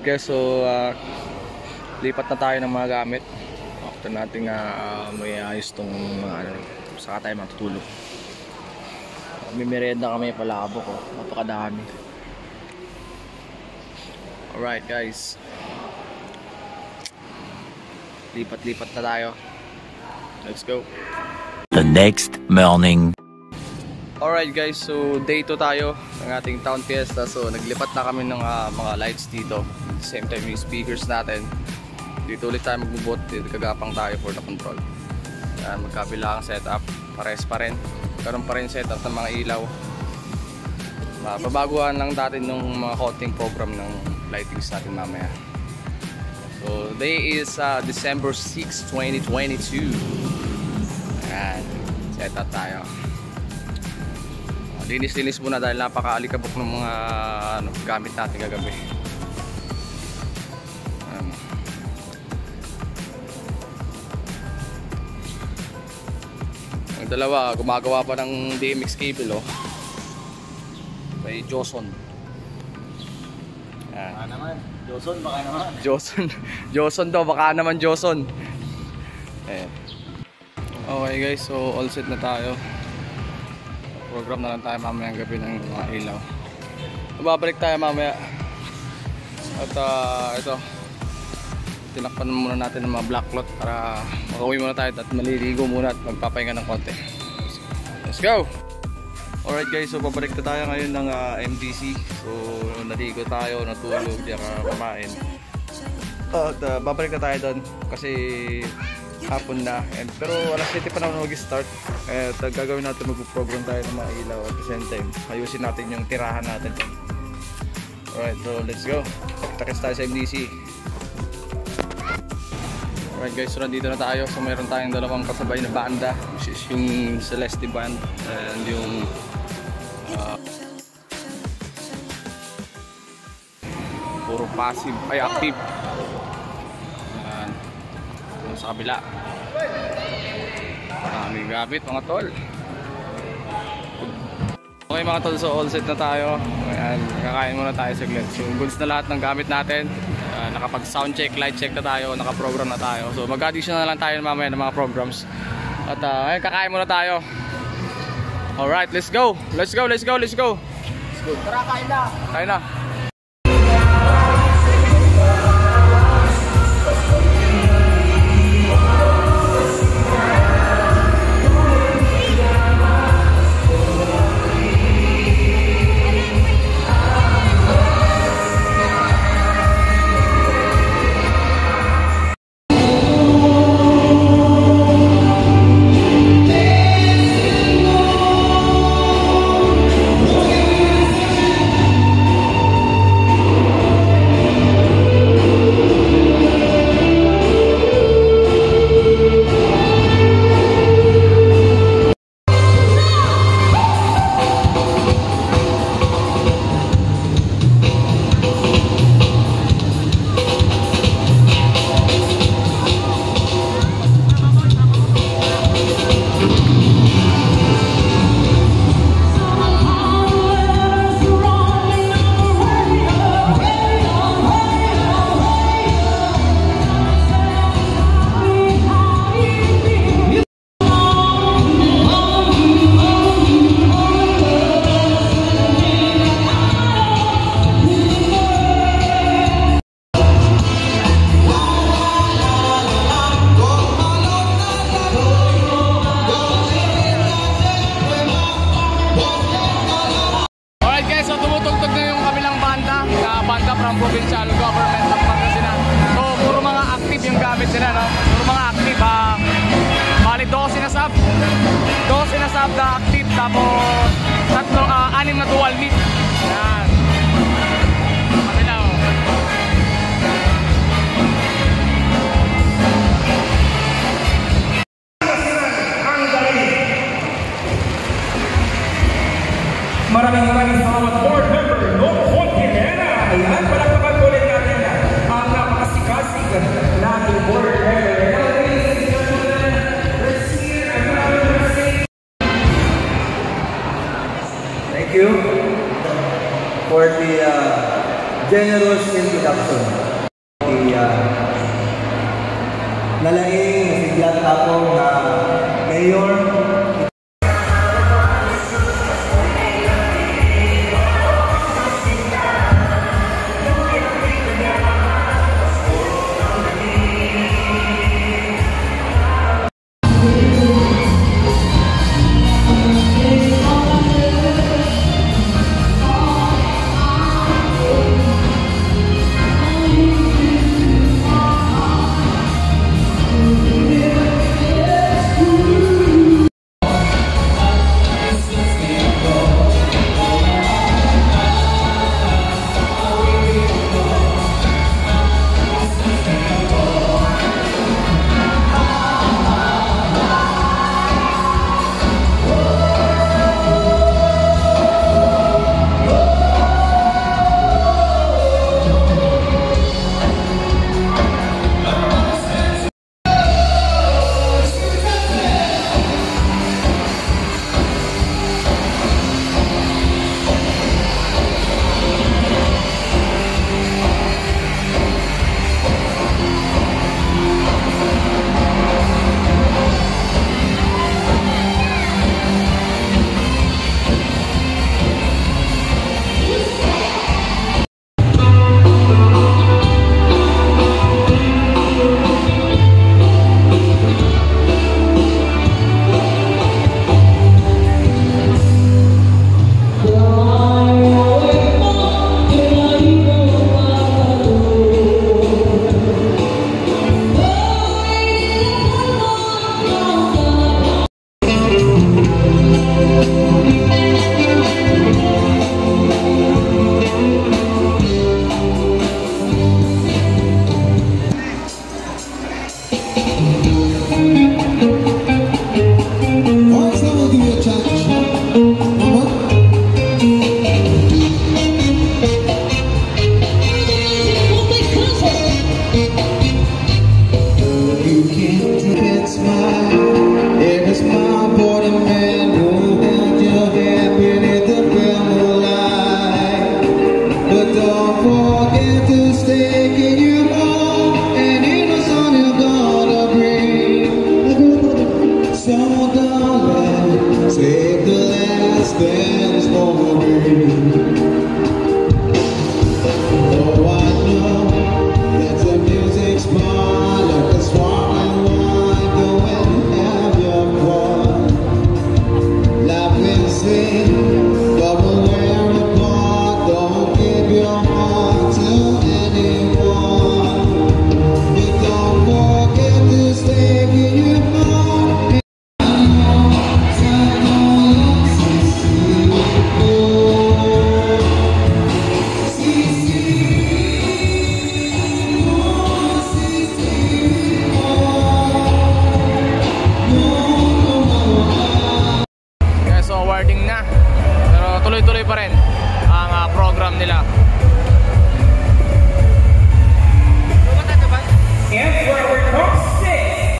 Alright guys, so lipat na tayo ng mga gamit. After natin may ayos tong saka tayo matutulog. May merienda kami, palabok ko, napakadami. Alright guys, lipat-lipat na tayo. Let's go. The next morning. Alright guys, so day 2 tayo ng ating town fiesta. So naglipat na kami ng mga lights dito. At the same time yung speakers natin. Dito ulit tayo magbubot, dito kagapang tayo for the control. Yan, magkabila ang setup, pares pa rin. Karoon pa rin setup ng mga ilaw. Babaguhan lang natin ng mga konting program ng lightings natin mamaya. So day is December 6, 2022. Yan, setup tayo. Linis-linis muna dahil napaka-alikabok ng mga gamit natin kagabi. Ang dalawa gumagawa pa ng DMX cable may Joson. Baka naman Joson, baka naman Joson daw, baka naman Joson. Okay guys, so all set na tayo. Program na lang tayo mamayang gabi ng mga ilaw. Babalik tayo mamaya. At ito, tinakpan muna natin ng mga black cloth para makauwi muna tayo at maliligo muna at magpapahinga ng konti. Let's go! Alright guys, so babalik na tayo ngayon ng MDC. So naligo tayo, natulog, diyan kumain. At babalik na tayo doon kasi hapon na, pero alas 7 pa naman mag-start. At gagawin natin, mag-program tayo ng mga ilaw at the same time ayusin natin yung tirahan natin. Alright, so let's go. Takis tayo sa MDC. Alright guys, so nandito na tayo. So mayroon tayong dalawang kasabay na banda, which is yung Celeste Band and yung puro passive, ay active. Sa kabila maraming gamit mga tol. Okay mga tol, so all set na tayo. Ayan, kakain muna tayo saglit. So goods na lahat ng gamit natin. Nakapag sound check, light check na tayo, nakaprogram na tayo. So mag-addition na lang tayo mamaya ng mga programs. At ayan, kakain muna tayo. Alright, let's go. Let's go. Tara, kain na. From provincial government ng Pangasinan. So puro mga active yung gamit nila, no? Puro mga active. Bali 12 na sub na active, tapos 6 na dual meet. Yan. Kapila, Maraming salamat board member Noel Fontinera. Ayan, palakpakan po ulit natin ang napakasikasig nating board member. Thank you. generous introduction. Nalaing si Vlad Tapong na mayor. tuloy-tuloy pa rin ang program nila. And for our top 6,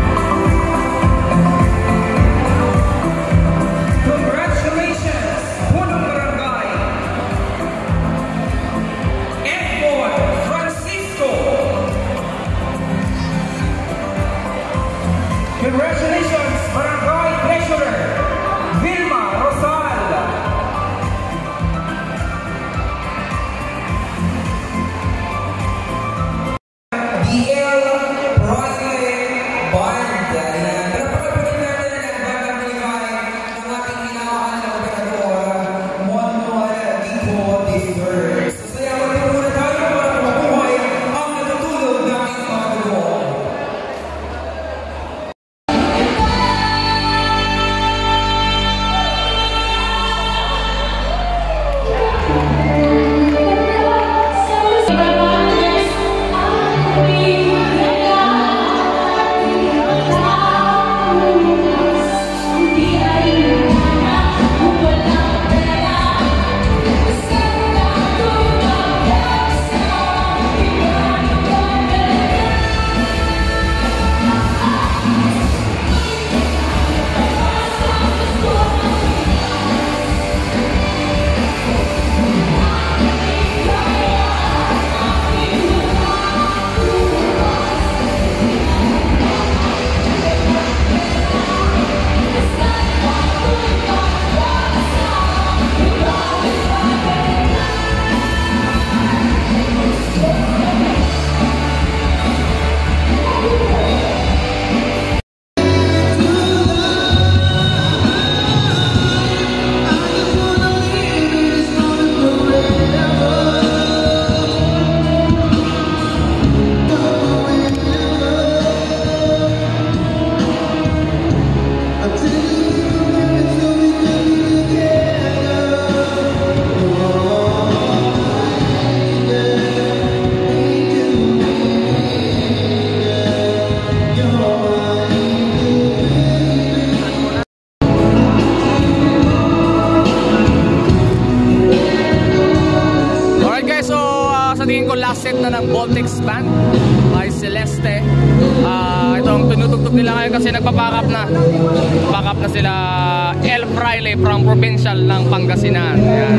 congratulations, Punong Barangay, F1 Francisco. Congratulations, Barangay Treasurer Vilma Rosal. banda ng Voltex Band by Celeste. Itong tinutugtog nila ngayon kasi nagpa-back up na. Back up na sila El Fraile from Provincial ng Pangasinan. Ayan.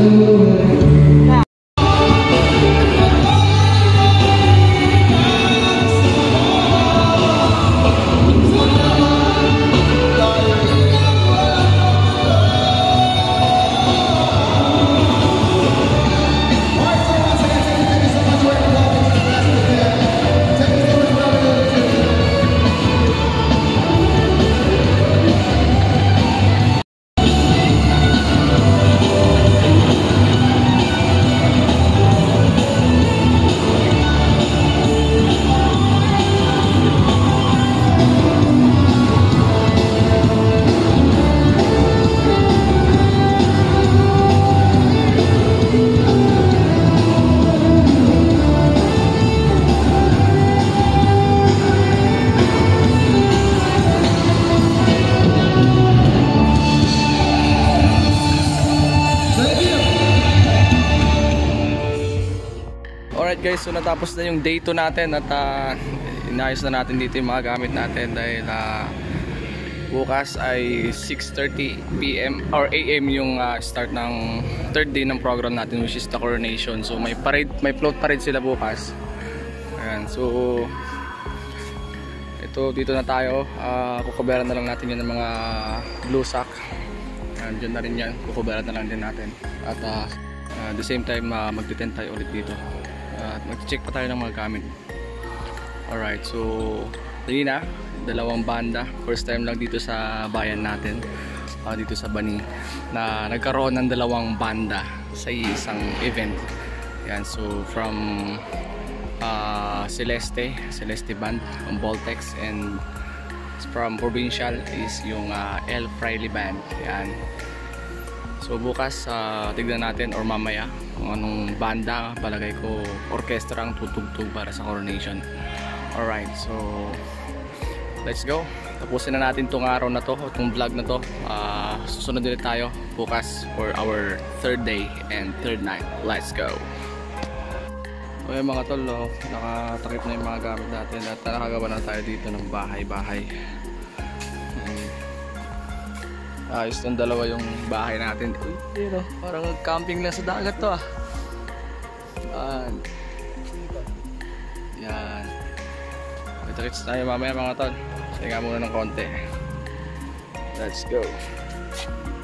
Alright guys, so natapos na yung day 2 natin at inayos na natin dito yung mga gamit natin dahil bukas ay 6:30 PM or AM yung start ng third day ng program natin, which is the coronation. So may parade, may float parade sila bukas. Ayan, so ito dito na tayo. Kukuberan na lang natin yun ng mga blue sack. Ayan, dyan na rin yan, kukuberan na lang din natin. At the same time magtitent tayo ulit dito. At mag-check pa tayo ng mga gamit. Alright, so kanina, dalawang banda. First time lang dito sa bayan natin, dito sa Bani, na nagkaroon ng dalawang banda sa isang event. Yan, so from Celeste Band from Voltex, and from Provincial is yung El Fraile Band. Yan. So bukas tignan natin or mamaya kung anong banda, palagay ko orkestra ang tutugtog para sa coronation. Alright, so let's go. Tapusin na natin tong araw na to, itong vlog na to. Susunod ulit tayo bukas for our third day and third night. Let's go. Okay mga tol, nakatakip na yung mga gamit natin at nakagawa na tayo dito ng bahay-bahay. Ayos tong dalawa yung bahay natin. Uy, yun, parang camping lang sa dagat to yan. Kita-kits tayo mamaya mga tol. Sige muna ng konti. Let's go.